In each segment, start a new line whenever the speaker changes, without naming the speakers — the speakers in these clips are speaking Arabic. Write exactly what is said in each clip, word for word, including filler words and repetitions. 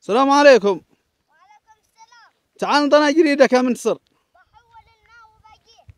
السلام عليكم.
وعليكم السلام.
تعال نضنا جريدك يا منتصر.
بحول الماء وبجيب.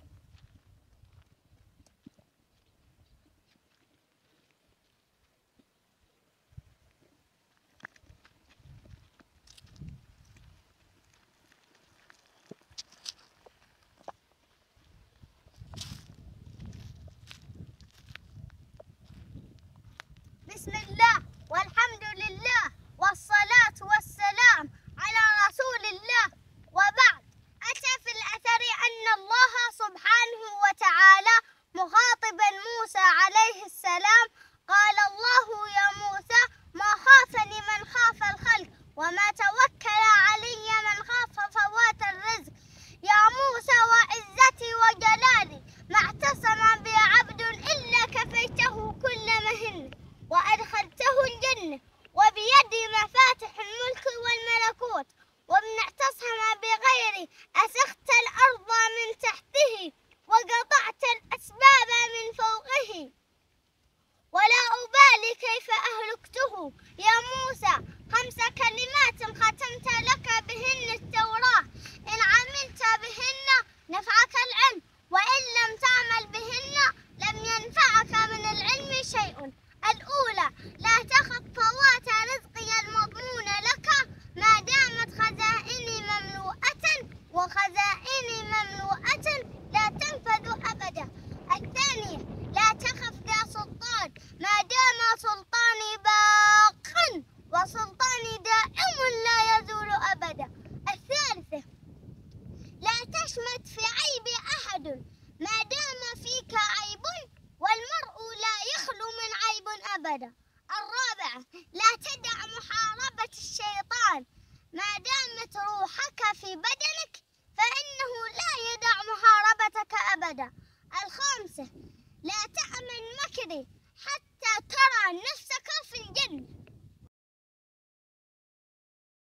بسم الله والحمد لله والصلاة والسلام على رسول الله، وبعد. أتى في الأثر أن الله سبحانه وتعالى مخاطبا موسى عليه السلام قال الله يا موسى ما خافني من خاف الخلق وما توكل علي من خاف فوات الرزق. يا موسى وعزتي وجلالي ما اعتصم بي عبد إلا كفيته كل مهن وأدخلته الجنة وبيدي مفاتح الملك والملكوت، ومن اعتصم بغيري أسخت الأرض من تحته وقطعت الأسباب من فوقه ولا أبالي كيف أهلكته. يا موسى خمس كلمات ختمت لك بهن التوراة، إن عملت بهن نفعك العلم وإن لم تعمل بهن لم ينفعك من العلم شيء. الأولى لا تخف فوات رزقي المضمون لك ما دامت خزائني مملوءة وخزائني مملوءة لا تنفذ أبدا. الثانية لا تخف يا سلطان ما دام سلطاني باقا وسلطاني دائم لا يزول أبدا. الثالثة لا تشمت في عيب أحد ما دام فيك عيب والمرء لا يخلو من عيب أبدا. الرابعة لا تدع محاربة الشيطان ما دامت روحك في بدنك فإنه لا يدع محاربتك أبدا. الخامسة لا تأمن مكري حتى ترى